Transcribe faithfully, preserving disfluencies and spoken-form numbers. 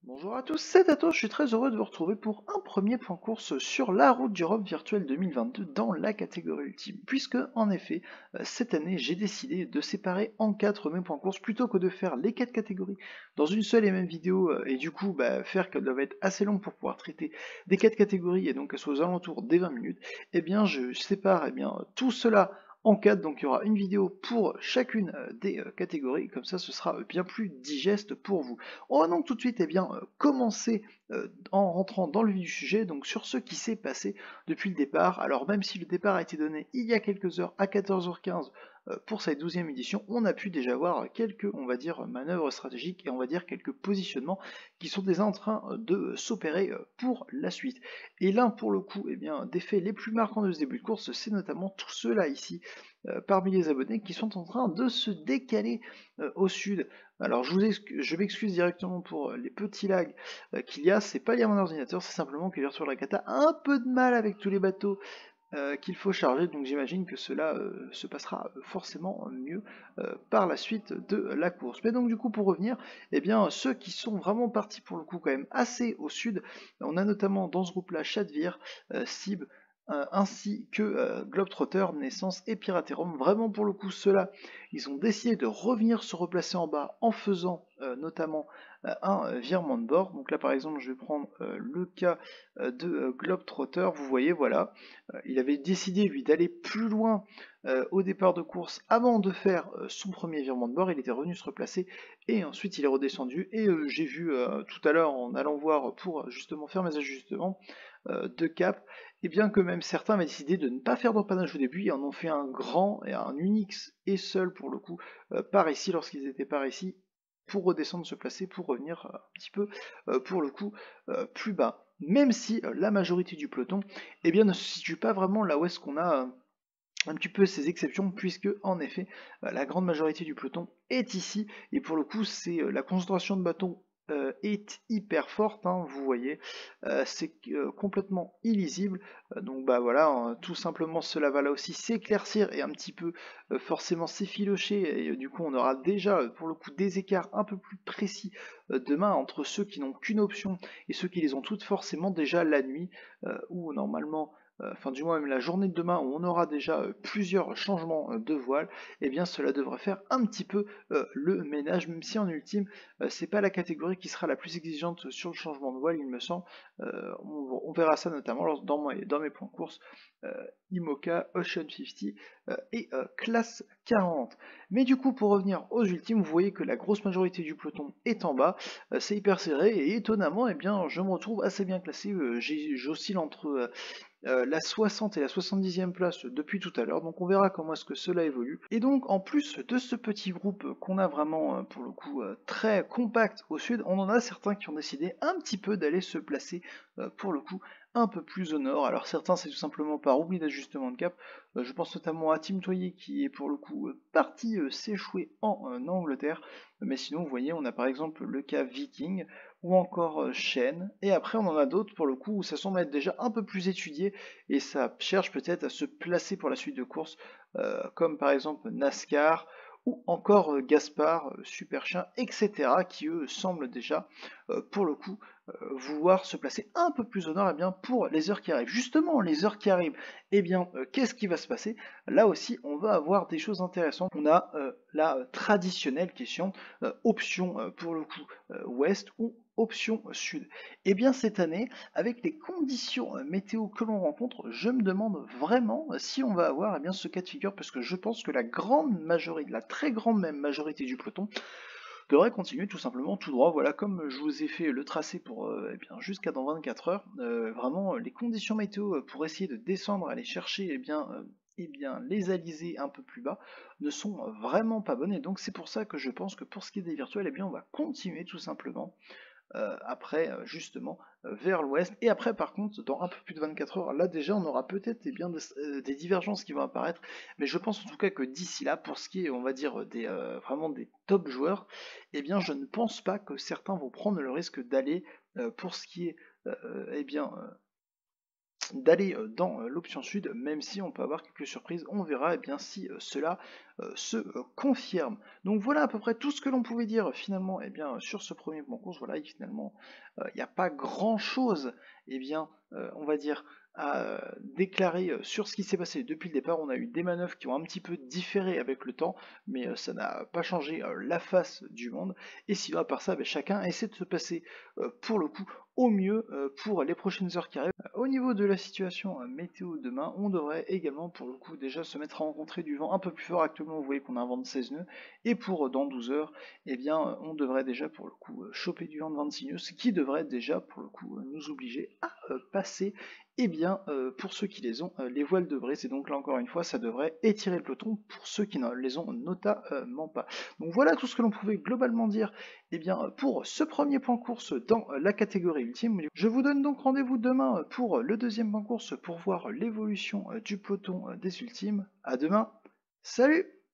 Bonjour à tous, c'est Tato, je suis très heureux de vous retrouver pour un premier point course sur la route du Rhum virtuelle deux mille vingt-deux dans la catégorie ultime, puisque en effet, euh, cette année j'ai décidé de séparer en quatre mes points course plutôt que de faire les quatre catégories dans une seule et même vidéo, euh, et du coup bah, faire qu'elle doit être assez longue pour pouvoir traiter des quatre catégories et donc qu'elle soit aux alentours des vingt minutes, et bien je sépare eh bien, tout cela en quatre, donc il y aura une vidéo pour chacune euh, des euh, catégories, comme ça ce sera euh, bien plus digeste pour vous. On va donc tout de suite eh bien, euh, commencer euh, en rentrant dans le vif du sujet, donc sur ce qui s'est passé depuis le départ. Alors même si le départ a été donné il y a quelques heures à quatorze heures quinze euh, pour cette douzième édition, on a pu déjà voir quelques, on va dire, manœuvres stratégiques et on va dire quelques positionnements qui sont déjà en train de s'opérer euh, pour la suite. Et l'un pour le coup, eh bien, des faits les plus marquants de ce début de course, c'est notamment tous ceux-là ici, euh, parmi les abonnés, qui sont en train de se décaler euh, au sud. Alors je, vous je m'excuse directement pour les petits lags euh, qu'il y a, c'est pas lié à mon ordinateur, c'est simplement que Virtual Regatta a un peu de mal avec tous les bateaux euh, qu'il faut charger, donc j'imagine que cela euh, se passera forcément mieux euh, par la suite de la course. Mais donc du coup pour revenir, eh bien ceux qui sont vraiment partis pour le coup quand même assez au sud, on a notamment dans ce groupe-là Chadvir, euh, Sib, euh, ainsi que euh, Globetrotter, Naissance et Piraterum. Vraiment pour le coup ceux-là, ils ont décidé de revenir se replacer en bas en faisant euh, notamment euh, un euh, virement de bord. Donc là par exemple je vais prendre euh, le cas euh, de euh, Globetrotter, vous voyez voilà, euh, il avait décidé lui d'aller plus loin euh, au départ de course avant de faire euh, son premier virement de bord, il était revenu se replacer et ensuite il est redescendu et euh, j'ai vu euh, tout à l'heure en allant voir pour justement faire mes ajustements euh, de cap, et bien que même certains avaient décidé de ne pas faire d'empannage au début et en ont fait un grand et un unique et seul pour le coup euh, par ici lorsqu'ils étaient par ici pour redescendre, se placer, pour revenir euh, un petit peu euh, pour le coup euh, plus bas. Même si euh, la majorité du peloton eh bien, ne se situe pas vraiment là où est-ce qu'on a euh, un petit peu ces exceptions, puisque en effet euh, la grande majorité du peloton est ici, et pour le coup c'est euh, la concentration de bâtons euh, est hyper forte, hein, vous voyez, euh, c'est euh, complètement illisible, euh, donc bah voilà, hein, tout simplement cela va là aussi s'éclaircir et un petit peu euh, forcément s'effilocher, et euh, du coup on aura déjà euh, pour le coup des écarts un peu plus précis euh, demain entre ceux qui n'ont qu'une option et ceux qui les ont toutes forcément déjà la nuit, euh, où normalement euh, enfin du moins même la journée de demain où on aura déjà euh, plusieurs changements euh, de voile, et eh bien cela devrait faire un petit peu euh, le ménage, même si en ultime euh, c'est pas la catégorie qui sera la plus exigeante sur le changement de voile, il me semble. Euh, on, on verra ça notamment lors- dans, mes, dans mes points de course, euh, IMOCA, Ocean cinquante euh, et euh, classe quarante. Mais du coup pour revenir aux ultimes, vous voyez que la grosse majorité du peloton est en bas, euh, c'est hyper serré et étonnamment, eh bien je me retrouve assez bien classé, euh, j'oscille entre euh, euh, la soixante et la soixante-dixième place depuis tout à l'heure, donc on verra comment est-ce que cela évolue. Et donc en plus de ce petit groupe qu'on a vraiment euh, pour le coup euh, très compact au sud, on en a certains qui ont décidé un petit peu d'aller se placer euh, pour le coup un peu plus au nord. Alors certains c'est tout simplement par oubli d'ajustement de cap, euh, je pense notamment à Tim Toyer qui est pour le coup euh, parti euh, s'échouer en euh, Angleterre, mais sinon vous voyez on a par exemple le cas Viking, ou encore euh, Shen, et après on en a d'autres pour le coup où ça semble être déjà un peu plus étudié et ça cherche peut-être à se placer pour la suite de course, euh, comme par exemple NASCAR ou encore euh, Gaspard, euh, Super Chien, et cetera, qui eux semblent déjà, euh, pour le coup, euh, vouloir se placer un peu plus au nord, eh bien, pour les heures qui arrivent. Justement, les heures qui arrivent, eh bien, euh, qu'est-ce qui va se passer? Là aussi, on va avoir des choses intéressantes. On a euh, la euh, traditionnelle question, euh, option euh, pour le coup euh, ouest ou option sud. Et bien cette année, avec les conditions euh, météo que l'on rencontre, je me demande vraiment si on va avoir eh bien, ce cas de figure, parce que je pense que la grande majorité, la très grande même majorité du peloton, devrait continuer tout simplement tout droit. Voilà, comme je vous ai fait le tracé pour euh, eh bien, jusqu'à dans vingt-quatre heures, euh, vraiment les conditions météo pour essayer de descendre, aller chercher eh bien, euh, eh bien, les alizés un peu plus bas ne sont vraiment pas bonnes, et donc c'est pour ça que je pense que pour ce qui est des virtuels, eh bien, on va continuer tout simplement euh, après euh, justement euh, vers l'ouest, et après par contre dans un peu plus de vingt-quatre heures, là déjà on aura peut-être eh bien des, euh, des divergences qui vont apparaître, mais je pense en tout cas que d'ici là, pour ce qui est on va dire des euh, vraiment des top joueurs, eh bien je ne pense pas que certains vont prendre le risque d'aller euh, pour ce qui est euh, eh bien euh, d'aller euh, dans euh, l'option sud, même si on peut avoir quelques surprises, on verra eh bien si euh, cela euh, se euh, confirme. Donc voilà à peu près tout ce que l'on pouvait dire finalement eh bien, sur ce premier concours. Voilà, et finalement, il n'y a pas grand-chose, eh bien, euh, on va dire, à euh, déclarer euh, sur ce qui s'est passé depuis le départ. On a eu des manœuvres qui ont un petit peu différé avec le temps, mais euh, ça n'a pas changé euh, la face du monde. Et sinon, à part ça, ben, chacun essaie de se passer euh, pour le coup au mieux euh, pour les prochaines heures qui arrivent. Au niveau de la situation euh, météo demain, on devrait également pour le coup déjà se mettre à rencontrer du vent un peu plus fort. Actuellement, vous voyez qu'on a un vent de seize nœuds, et pour euh, dans douze heures, eh bien, euh, on devrait déjà pour le coup euh, choper du vent de vingt-six nœuds, ce qui devrait déjà pour le coup euh, nous obliger à euh, passer, eh bien, euh, pour ceux qui les ont, euh, les voiles de brise. Et donc là encore une fois, ça devrait étirer le peloton pour ceux qui ne les ont notamment pas. Donc voilà tout ce que l'on pouvait globalement dire, eh bien, pour ce premier point course dans la catégorie ultime. Je vous donne donc rendez-vous demain pour le deuxième point course pour voir l'évolution du peloton des ultimes. À demain, salut!